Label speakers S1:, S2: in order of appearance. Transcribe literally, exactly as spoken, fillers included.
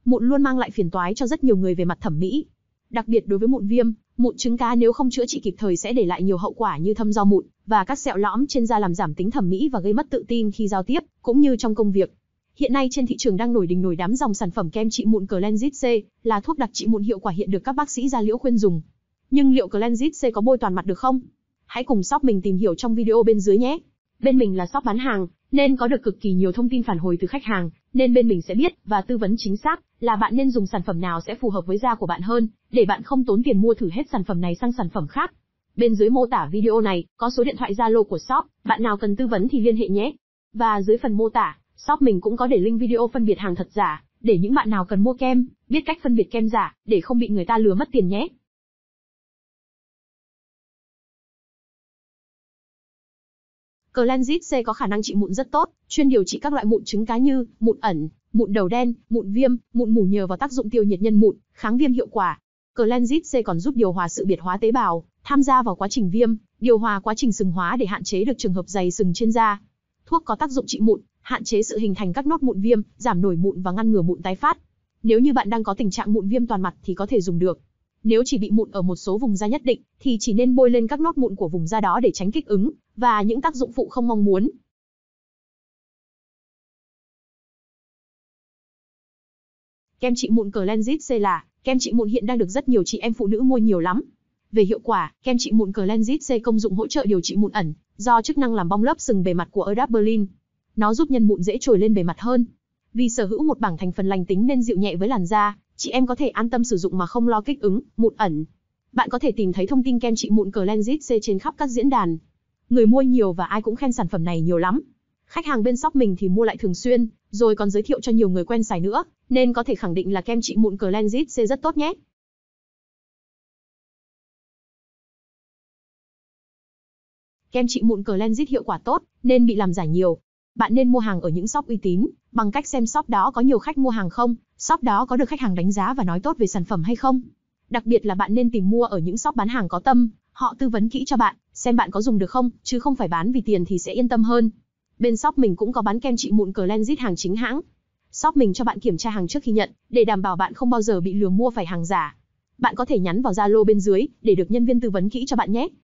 S1: Mụn luôn mang lại phiền toái cho rất nhiều người về mặt thẩm mỹ. Đặc biệt đối với mụn viêm, mụn trứng cá nếu không chữa trị kịp thời sẽ để lại nhiều hậu quả như thâm do mụn và các sẹo lõm trên da làm giảm tính thẩm mỹ và gây mất tự tin khi giao tiếp, cũng như trong công việc. Hiện nay trên thị trường đang nổi đình nổi đám dòng sản phẩm kem trị mụn Cleansit C, là thuốc đặc trị mụn hiệu quả hiện được các bác sĩ da liễu khuyên dùng. Nhưng liệu Cleansit C có bôi toàn mặt được không? Hãy cùng shop mình tìm hiểu trong video bên dưới nhé. Bên mình là shop bán hàng, nên có được cực kỳ nhiều thông tin phản hồi từ khách hàng, nên bên mình sẽ biết và tư vấn chính xác là bạn nên dùng sản phẩm nào sẽ phù hợp với da của bạn hơn, để bạn không tốn tiền mua thử hết sản phẩm này sang sản phẩm khác. Bên dưới mô tả video này có số điện thoại Zalo của shop, bạn nào cần tư vấn thì liên hệ nhé. Và dưới phần mô tả, shop mình cũng có để link video phân biệt hàng thật giả, để những bạn nào cần mua kem, biết cách phân biệt kem giả, để không bị người ta lừa mất tiền nhé. Cleansit C có khả năng trị mụn rất tốt, chuyên điều trị các loại mụn trứng cá như mụn ẩn, mụn đầu đen, mụn viêm, mụn mủ nhờ vào tác dụng tiêu nhiệt nhân mụn, kháng viêm hiệu quả. Cleansit C còn giúp điều hòa sự biệt hóa tế bào, tham gia vào quá trình viêm, điều hòa quá trình sừng hóa để hạn chế được trường hợp dày sừng trên da. Thuốc có tác dụng trị mụn, hạn chế sự hình thành các nốt mụn viêm, giảm nổi mụn và ngăn ngừa mụn tái phát. Nếu như bạn đang có tình trạng mụn viêm toàn mặt thì có thể dùng được. Nếu chỉ bị mụn ở một số vùng da nhất định, thì chỉ nên bôi lên các nốt mụn của vùng da đó để tránh kích ứng và những tác dụng phụ không mong muốn. Kem trị mụn Cleansit C là kem trị mụn hiện đang được rất nhiều chị em phụ nữ mua nhiều lắm. Về hiệu quả, kem trị mụn Cleansit C công dụng hỗ trợ điều trị mụn ẩn, do chức năng làm bong lớp sừng bề mặt của Adapalene. Nó giúp nhân mụn dễ trồi lên bề mặt hơn. Vì sở hữu một bảng thành phần lành tính nên dịu nhẹ với làn da, chị em có thể an tâm sử dụng mà không lo kích ứng, mụn ẩn. Bạn có thể tìm thấy thông tin kem trị mụn Cleansit C trên khắp các diễn đàn. Người mua nhiều và ai cũng khen sản phẩm này nhiều lắm. Khách hàng bên shop mình thì mua lại thường xuyên, rồi còn giới thiệu cho nhiều người quen xài nữa, nên có thể khẳng định là kem trị mụn Cleansit C rất tốt nhé. Kem trị mụn Cleansit hiệu quả tốt, nên bị làm giả nhiều. Bạn nên mua hàng ở những shop uy tín, bằng cách xem shop đó có nhiều khách mua hàng không, shop đó có được khách hàng đánh giá và nói tốt về sản phẩm hay không. Đặc biệt là bạn nên tìm mua ở những shop bán hàng có tâm, họ tư vấn kỹ cho bạn, xem bạn có dùng được không, chứ không phải bán vì tiền thì sẽ yên tâm hơn. Bên shop mình cũng có bán kem trị mụn Cleansit hàng chính hãng. Shop mình cho bạn kiểm tra hàng trước khi nhận, để đảm bảo bạn không bao giờ bị lừa mua phải hàng giả. Bạn có thể nhắn vào Zalo bên dưới, để được nhân viên tư vấn kỹ cho bạn nhé.